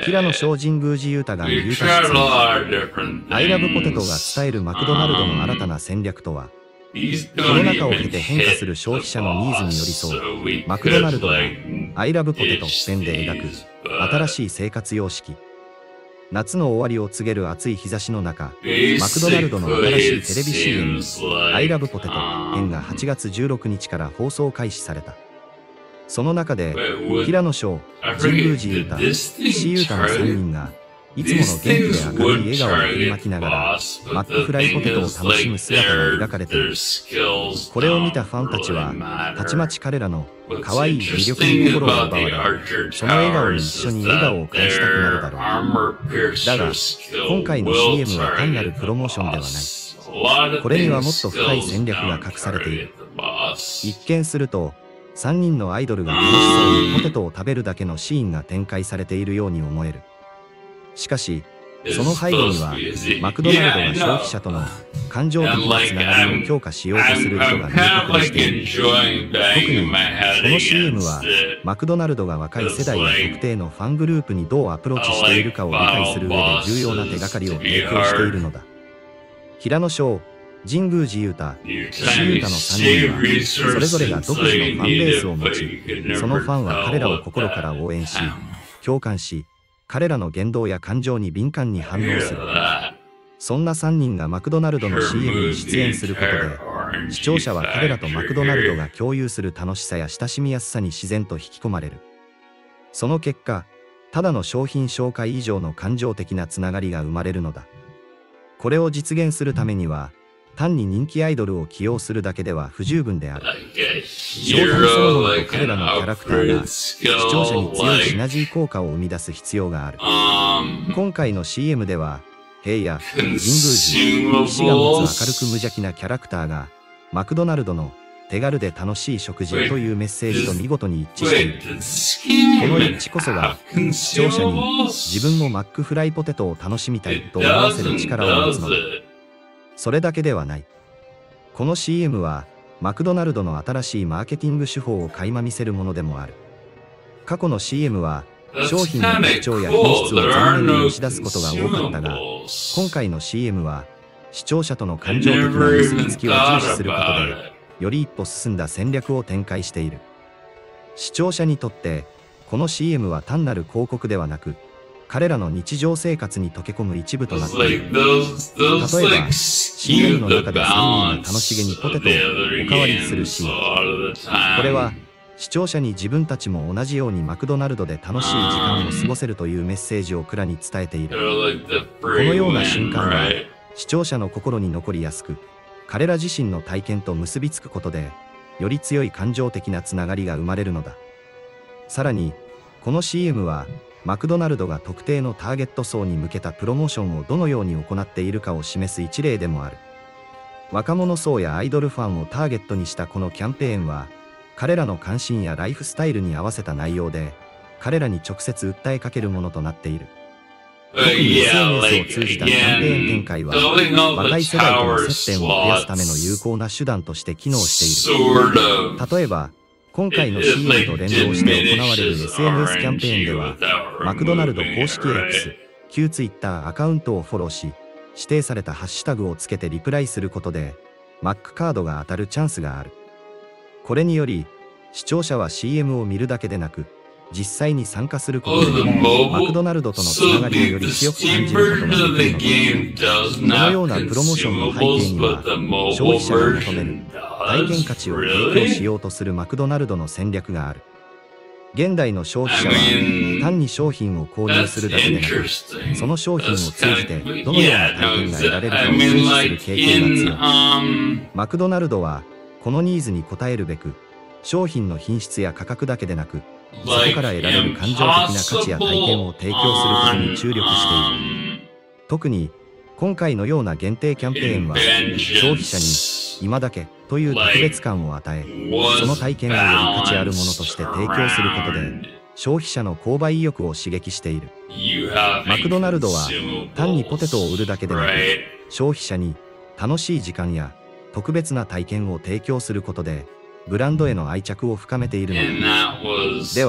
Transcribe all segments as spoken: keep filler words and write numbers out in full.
平野翔神宮寺勇太が言うた出演アイラブポテトが伝えるマクドナルドの新たな戦略とは、コロナ禍を経て変化する消費者のニーズに寄り添うマクドナルドがアイラブポテトペンで描く新しい生活様式。夏の終わりを告げる暑い日差しの中、マクドナルドの新しいテレビ シーエム アイラブポテトペンがはちがつじゅうろくにちから放送開始された。その中で平野翔、神宮寺勇太、岸優太のさんにんがいつもの元気で明るい笑顔を振りまきながらマックフライポテトを楽しむ姿が描かれている。これを見たファンたちはたちまち彼らの可愛い魅力に心が奪われ、その笑顔に一緒に笑顔を返したくなるだろう。だが今回の シーエム は単なるプロモーションではない。これにはもっと深い戦略が隠されている。一見するとさんにんのアイドルが楽しそうにポテトを食べるだけのシーンが展開されているように思える。しかしその背後にはマクドナルドが消費者との感情的なつながりを強化しようとする人が明確にしている。特にこの シーエム はマクドナルドが若い世代や特定のファングループにどうアプローチしているかを理解する上で重要な手がかりを提供しているのだ。平野翔、神宮寺勇太、岸優太のさんにんはそれぞれが独自のファンベースを持ち、そのファンは彼らを心から応援し、共感し、彼らの言動や感情に敏感に反応する。そんなさんにんがマクドナルドの シーエム に出演することで、視聴者は彼らとマクドナルドが共有する楽しさや親しみやすさに自然と引き込まれる。その結果、ただの商品紹介以上の感情的なつながりが生まれるのだ。これを実現するためには、単に人気アイドルを起用するだけでは不十分である。商品そのものと彼らのキャラクターが視聴者に強いシナジー効果を生み出す必要がある。今回の シーエム では、平野、神宮寺、岸が持つ明るく無邪気なキャラクターが、マクドナルドの手軽で楽しい食事というメッセージと見事に一致している。この一致こそが、視聴者に自分もマックフライポテトを楽しみたいと思わせる力を持つのだ。それだけではない。この シーエム は、マクドナルドの新しいマーケティング手法を垣間見せるものでもある。過去の シーエム は、商品の特徴や品質を前面に押し出すことが多かったが、今回の シーエム は、視聴者との感情的な結びつきを重視することで、より一歩進んだ戦略を展開している。視聴者にとって、この シーエム は単なる広告ではなく、彼らの日常生活に溶け込む一部となっている。例えば、シーエム の中でさんにんが楽しげにポテトをおかわりするシーン。これは、視聴者に自分たちも同じようにマクドナルドで楽しい時間を過ごせるというメッセージを蔵に伝えている。このような瞬間は、視聴者の心に残りやすく、彼ら自身の体験と結びつくことで、より強い感情的なつながりが生まれるのだ。さらに、この シーエム は、マクドナルドが特定のターゲット層に向けたプロモーションをどのように行っているかを示す一例でもある。若者層やアイドルファンをターゲットにしたこのキャンペーンは、彼らの関心やライフスタイルに合わせた内容で、彼らに直接訴えかけるものとなっている。特に エスエヌエス を通じたキャンペーン展開は、若い世代との接点を増やすための有効な手段として機能している。例えば、今回の シーエム と連動して行われる エスエヌエス キャンペーンでは、マクドナルド公式 X、旧 Twitter アカウントをフォローし、指定されたハッシュタグをつけてリプライすることで、マックカードが当たるチャンスがある。これにより、視聴者は シーエム を見るだけでなく、実際に参加することで、マクドナルドとのつながりをより強く感じることができるのだ。このようなプロモーションの背景には、消費者が求める体験価値を提供しようとするマクドナルドの戦略がある。現代の消費者は単に商品を購入するだけでなく、その商品を通じてどのような体験が得られるかを重視する傾向が強い。マクドナルドはこのニーズに応えるべく、商品の品質や価格だけでなく、そこから得られる感情的な価値や体験を提供することに注力している。特に今回のような限定キャンペーンは、消費者に今だけという特別感を与え、その体験をより価値あるものとして提供することで、消費者の購買意欲を刺激している。マクドナルドは単にポテトを売るだけでなく、消費者に楽しい時間や特別な体験を提供することで、ブランドへの愛着を深めているのだ。では、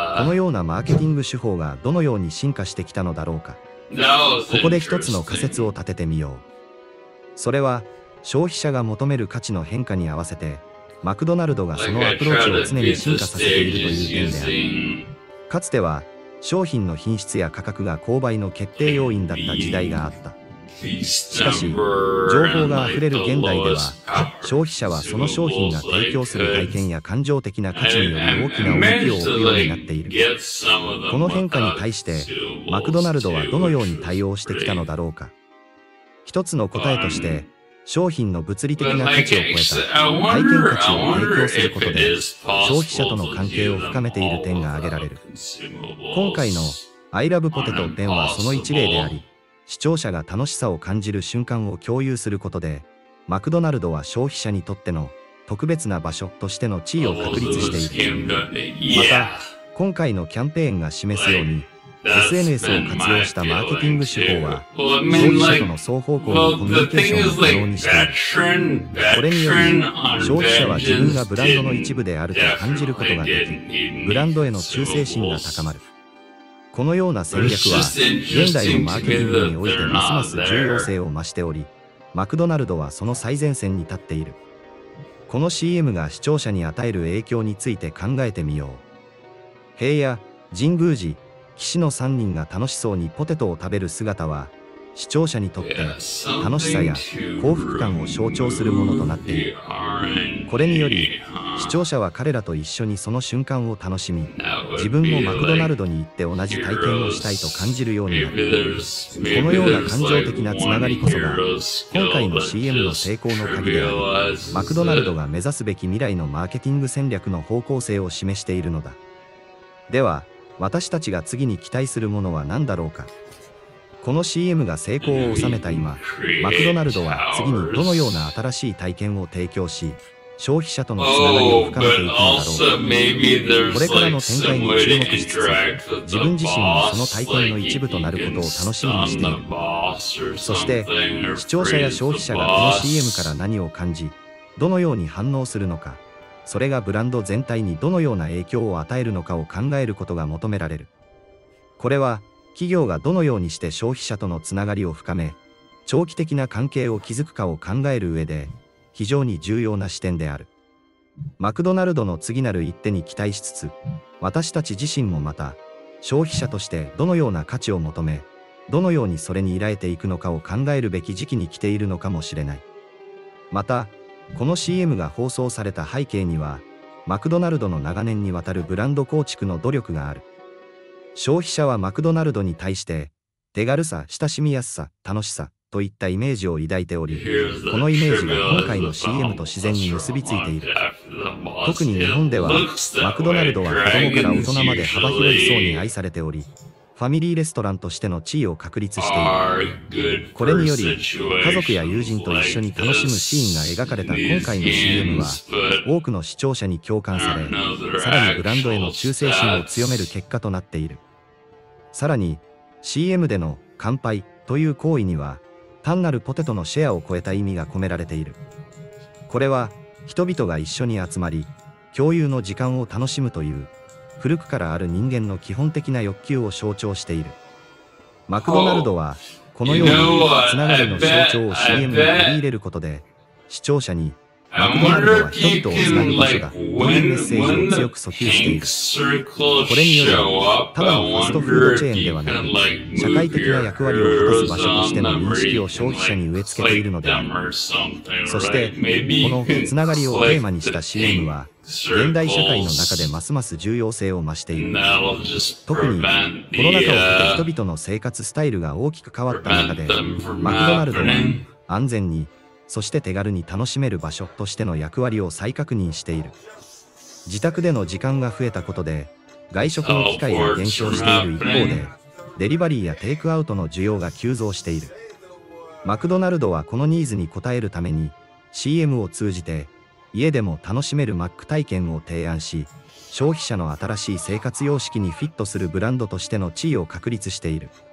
このようなマーケティング手法がどのように進化してきたのだろうか。ここで一つの仮説を立ててみよう。それは、消費者が求める価値の変化に合わせて、マクドナルドがそのアプローチを常に進化させているという点である。かつては、商品の品質や価格が購買の決定要因だった時代があった。しかし、情報があふれる現代では、消費者はその商品が提供する体験や感情的な価値により大きな重きを置くようになっている。この変化に対して、マクドナルドはどのように対応してきたのだろうか。一つの答えとして、商品の物理的な価値を超えた体験価値を提供することで、消費者との関係を深めている点が挙げられる。今回の I Love Potato ペンはその一例であり、視聴者が楽しさを感じる瞬間を共有することで、マクドナルドは消費者にとっての特別な場所としての地位を確立している。また、今回のキャンペーンが示すように、エスエヌエス を活用したマーケティング手法は、消費者との双方向のコミュニケーションを可能にしている。これにより、消費者は自分がブランドの一部であると感じることができ、ブランドへの忠誠心が高まる。このような戦略は、現代のマーケティングにおいてますます重要性を増しており、マクドナルドはその最前線に立っている。この シーエム が視聴者に与える影響について考えてみよう。平野、神宮寺、岸のさんにんが楽しそうにポテトを食べる姿は、視聴者にとって楽しさや幸福感を象徴するものとなっている。これにより、視聴者は彼らと一緒にその瞬間を楽しみ、自分もマクドナルドに行って同じ体験をしたいと感じるようになる。このような感情的なつながりこそが、今回の シーエム の成功の鍵であり、マクドナルドが目指すべき未来のマーケティング戦略の方向性を示しているのだ。では、私たちが次に期待するものは何だろうか。この シーエム が成功を収めた今、マクドナルドは次にどのような新しい体験を提供し、消費者とのつながりを深めていくのだろうか。これからの展開に注目しつつ、自分自身もその体験の一部となることを楽しみにしている。そして、視聴者や消費者がこの シーエム から何を感じ、どのように反応するのか、それがブランド全体にどのような影響を与えるのかを考えることが求められる。これは、企業がどのようにして消費者とのつながりを深め、長期的な関係を築くかを考える上で、非常に重要な視点である。マクドナルドの次なる一手に期待しつつ、私たち自身もまた、消費者としてどのような価値を求め、どのようにそれに依頼ていくのかを考えるべき時期に来ているのかもしれない。また、この シーエム が放送された背景には、マクドナルドの長年にわたるブランド構築の努力がある。消費者はマクドナルドに対して、手軽さ、親しみやすさ、楽しさといったイメージを抱いており、このイメージが今回の シーエム と自然に結びついている。特に日本では、マクドナルドは子供から大人まで幅広い層に愛されており、ファミリーレストランとしての地位を確立している。これにより、家族や友人と一緒に楽しむシーンが描かれた今回の シーエム は、多くの視聴者に共感され、さらにブランドへの忠誠心を強める結果となっている。さらに、シーエム での乾杯という行為には、単なるポテトのシェアを超えた意味が込められている。これは、人々が一緒に集まり、共有の時間を楽しむという、古くからある人間の基本的な欲求を象徴している。マクドナルドは、このようにつながりの象徴を シーエム に取り入れることで、視聴者に、マクドナルドは人々をつなぐ場所だというメッセージを強く訴求している。これにより、ただのファストフードチェーンではなく、社会的な役割を果たす場所としての認識を消費者に植え付けているのである。そして、このつながりをテーマにした シーエム は、現代社会の中でますます重要性を増している。特に、コロナ禍を経て人々の生活スタイルが大きく変わった中で、マクドナルドは安全に、そして手軽に楽しめる場所としての役割を再確認している。自宅での時間が増えたことで、外食の機会が減少している一方で、デリバリーやテイクアウトの需要が急増している。マクドナルドはこのニーズに応えるために、シーエム を通じて、家でも楽しめるマック体験を提案し、消費者の新しい生活様式にフィットするブランドとしての地位を確立している。